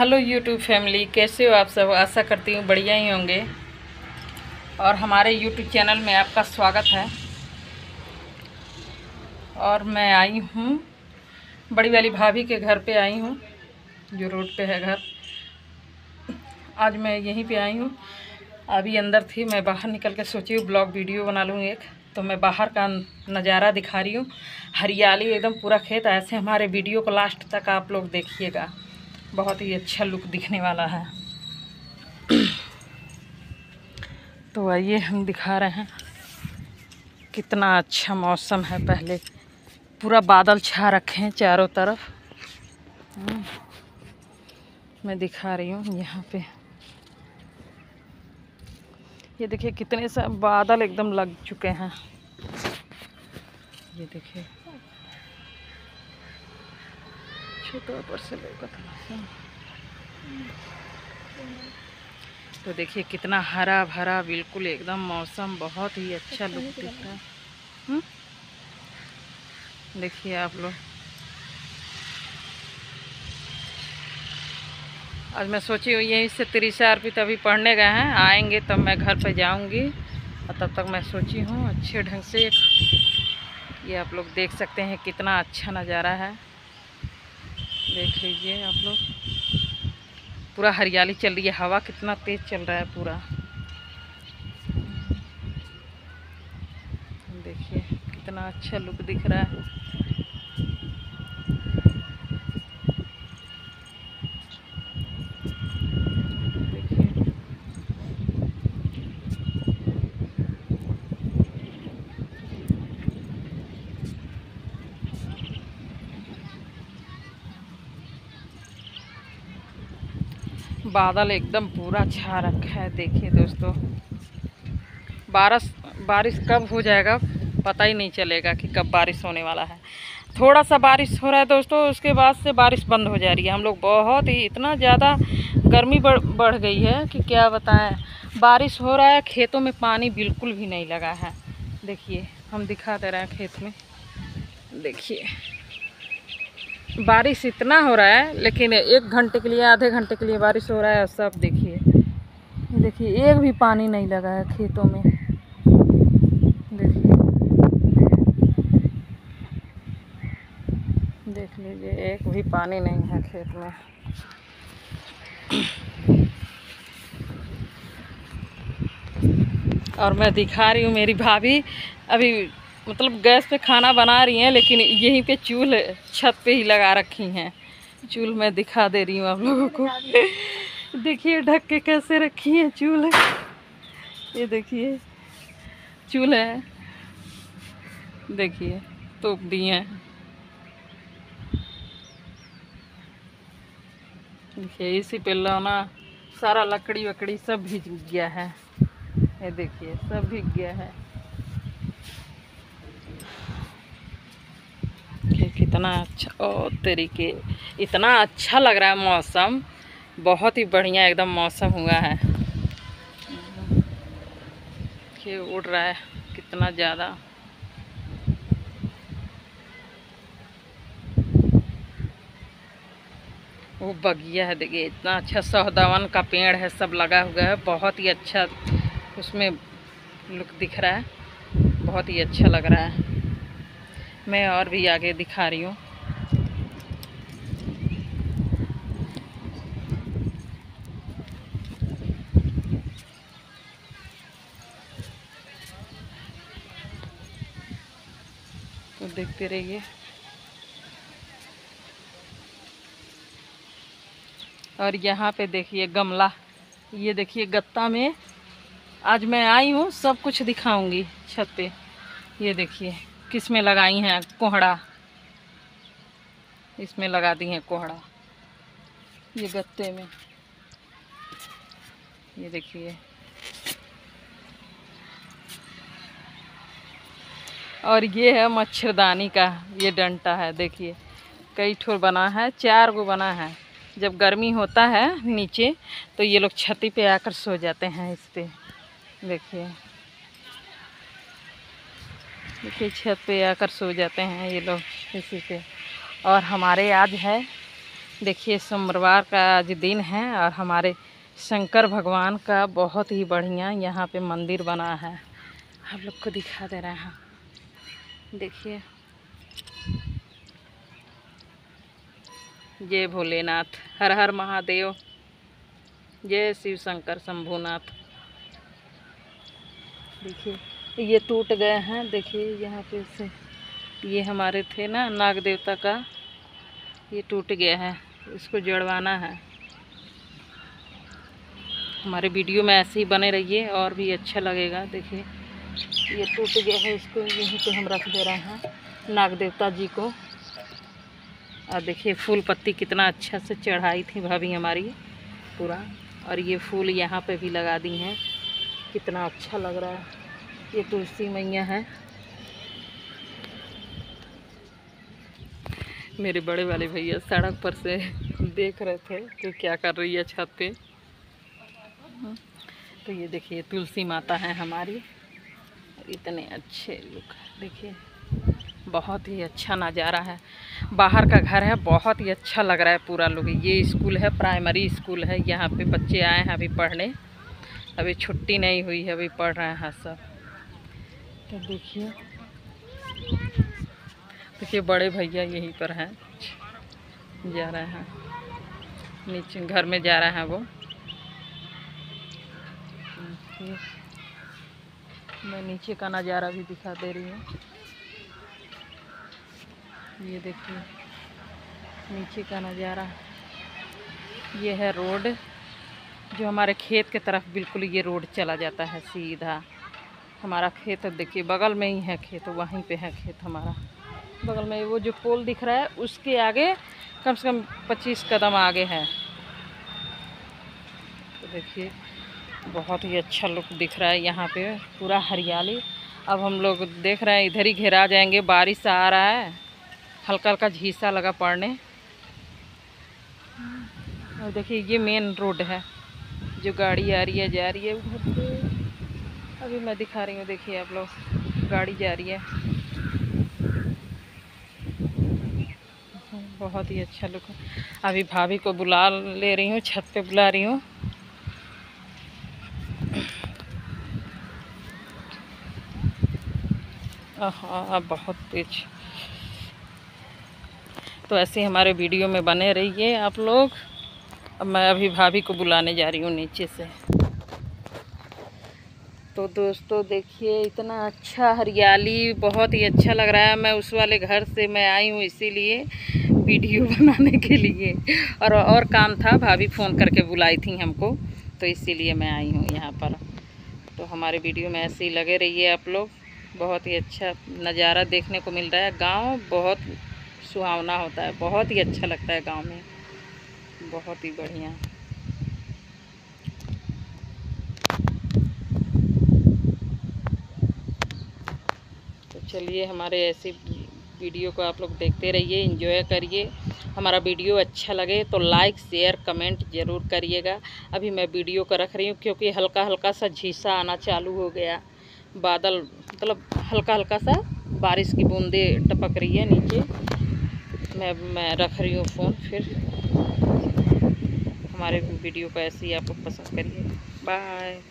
Hello YouTube family, कैसे हो आप सब। आशा करती हूँ बढ़िया ही होंगे। और हमारे यूट्यूब चैनल में आपका स्वागत है। और मैं आई हूँ बड़ी वाली भाभी के घर पे आई हूँ, जो रोड पे है घर। आज मैं यहीं पे आई हूँ। अभी अंदर थी, मैं बाहर निकल के सोची हूँ ब्लॉग वीडियो बना लूँ एक। तो मैं बाहर का नज़ारा दिखा रही हूँ, हरियाली एकदम पूरा खेत। ऐसे हमारे वीडियो को लास्ट तक आप लोग देखिएगा, बहुत ही अच्छा लुक दिखने वाला है। तो आइए हम दिखा रहे हैं कितना अच्छा मौसम है। पहले पूरा बादल छा रखे हैं चारों तरफ। मैं दिखा रही हूँ यहाँ पे, ये देखिए कितने सा बादल एकदम लग चुके हैं। ये देखिए छोटा ऊपर से लेकर तो देखिए कितना हरा भरा बिल्कुल एकदम मौसम, बहुत ही अच्छा लुक दिख रहा है। देखिए आप लोग, आज मैं सोची हुई यहीं से त्रिशा अर्पित अभी पढ़ने गए हैं, आएंगे तब मैं घर पे जाऊंगी। और तब तक मैं सोची हूँ अच्छे ढंग से ये आप लोग देख सकते हैं कितना अच्छा नज़ारा है। देख लीजिए आप लोग, पूरा हरियाली चल रही है, हवा कितना तेज़ चल रहा है पूरा। देखिए कितना अच्छा लुक दिख रहा है। बादल एकदम पूरा छा रखा है। देखिए दोस्तों, बारिश कब हो जाएगा पता ही नहीं चलेगा कि कब बारिश होने वाला है। थोड़ा सा बारिश हो रहा है दोस्तों, उसके बाद से बारिश बंद हो जा रही है। हम लोग बहुत ही इतना ज़्यादा गर्मी बढ़ गई है कि क्या बताएं। बारिश हो रहा है, खेतों में पानी बिल्कुल भी नहीं लगा है। देखिए हम दिखा दे रहे हैं खेत में, देखिए बारिश इतना हो रहा है, लेकिन 1 घंटे के लिए आधे घंटे के लिए बारिश हो रहा है। सब देखिए, देखिए एक भी पानी नहीं लगा है खेतों में। देखिए देख लीजिए, एक भी पानी नहीं है खेत में। और मैं दिखा रही हूँ मेरी भाभी अभी मतलब गैस पे खाना बना रही हैं, लेकिन यहीं पे चूल्ह छत पे ही लगा रखी हैं। चूल्ह मैं दिखा दे रही हूँ आप लोगों को। देखिए ढक के कैसे रखी है चूल्ह। ये देखिए चूल्ह है, देखिए तोप दिए हैं। देखिए इसी पे लौना सारा लकड़ी वकड़ी सब भीग गया है। ये देखिए सब भीग गया है। कितना अच्छा, ओ तरीके इतना अच्छा लग रहा है मौसम, बहुत ही बढ़िया एकदम मौसम हुआ है। ये उड़ रहा है कितना ज़्यादा। वो बगिया है, देखिए इतना अच्छा सहदावन का पेड़ है, सब लगा हुआ है। बहुत ही अच्छा उसमें लुक दिख रहा है, बहुत ही अच्छा लग रहा है। मैं और भी आगे दिखा रही हूँ। तो देखते रहिए। और यहाँ पे देखिए गमला, ये देखिए गत्ता में आज मैं आई हूँ, सब कुछ दिखाऊंगी छत पे। ये देखिए किस में लगाई हैं कोहड़ा, इसमें लगा दी हैं कोहड़ा, ये गत्ते में। ये देखिए, और ये है मच्छरदानी का ये डंटा है। देखिए कई ठोर बना है, 4 गो बना है। जब गर्मी होता है नीचे तो ये लोग छती पे आकर सो जाते हैं इस पे। देखिए देखिए छत पे आकर सो जाते हैं ये लोग इसी पे। और हमारे आज है देखिए सोमवार का आज दिन है और हमारे शंकर भगवान का बहुत ही बढ़िया यहाँ पे मंदिर बना है। आप लोग को दिखा दे रहे हैं, देखिए। जय भोलेनाथ, हर हर महादेव, जय शिव शंकर शंभुनाथ। देखिए ये टूट गए हैं, देखिए यहाँ पे से ये हमारे थे ना नाग देवता का, ये टूट गया है, इसको जड़वाना है। हमारे वीडियो में ऐसे ही बने रहिए और भी अच्छा लगेगा। देखिए ये टूट गया है, इसको यहीं पे हम रख दे रहे हैं नाग देवता जी को। और देखिए फूल पत्ती कितना अच्छा से चढ़ाई थी भाभी हमारी पूरा, और ये फूल यहाँ पे भी लगा दी हैं, कितना अच्छा लग रहा है। ये तुलसी मैया है। मेरे बड़े वाले भैया सड़क पर से देख रहे थे कि क्या कर रही है छत पे। तो ये देखिए तुलसी माता है हमारी, इतने अच्छे लुक, देखिए बहुत ही अच्छा नज़ारा है। बाहर का घर है, बहुत ही अच्छा लग रहा है पूरा लुक। ये स्कूल है, प्राइमरी स्कूल है, यहाँ पे बच्चे आए हैं अभी पढ़ने, अभी छुट्टी नहीं हुई है, अभी पढ़ रहे हैं सब। तो देखिए बड़े भैया यहीं पर हैं, जा रहे हैं नीचे घर में जा रहे हैं वो। मैं नीचे का नज़ारा भी दिखा दे रही हूँ, ये देखिए नीचे का नज़ारा। ये है रोड जो हमारे खेत के तरफ, बिल्कुल ये रोड चला जाता है सीधा। हमारा खेत देखिए बगल में ही है खेत, वहीं पे है खेत हमारा बगल में। वो जो पोल दिख रहा है उसके आगे कम से कम 25 कदम आगे है। तो देखिए बहुत ही अच्छा लुक दिख रहा है यहाँ पे, पूरा हरियाली। अब हम लोग देख रहे हैं इधर ही घेरा जाएंगे, बारिश आ रहा है, हल्का हल्का झीसा लगा पड़ने। और देखिए ये मेन रोड है, जो गाड़ी आ रही है जा रही है उधर से। अभी मैं दिखा रही हूँ, देखिए आप लोग, गाड़ी जा रही है, बहुत ही अच्छा लुक है। अभी भाभी को बुला ले रही हूँ, छत पे बुला रही हूँ। हाँ बहुत तेज। तो ऐसे हमारे वीडियो में बने रहिए आप लोग। अब मैं अभी भाभी को बुलाने जा रही हूँ नीचे से। तो दोस्तों देखिए इतना अच्छा हरियाली, बहुत ही अच्छा लग रहा है। मैं उस वाले घर से मैं आई हूँ इसीलिए वीडियो बनाने के लिए, और काम था, भाभी फ़ोन करके बुलाई थी हमको, तो इसीलिए मैं आई हूँ यहाँ पर। तो हमारे वीडियो में ऐसे ही लगे रहिए आप लोग। बहुत ही अच्छा नज़ारा देखने को मिल रहा है। गांव बहुत सुहावना होता है, बहुत ही अच्छा लगता है गांव में, बहुत ही बढ़िया। तो चलिए हमारे ऐसे वीडियो को आप लोग देखते रहिए, एंजॉय करिए। हमारा वीडियो अच्छा लगे तो लाइक शेयर कमेंट ज़रूर करिएगा। अभी मैं वीडियो को रख रही हूँ क्योंकि हल्का हल्का सा झीसा आना चालू हो गया, बादल मतलब हल्का हल्का सा बारिश की बूंदें टपक रही है नीचे। मैं रख रही हूँ फ़ोन। फिर हमारे वीडियो को ऐसे ही आप लोग पसंद करिए। बाय।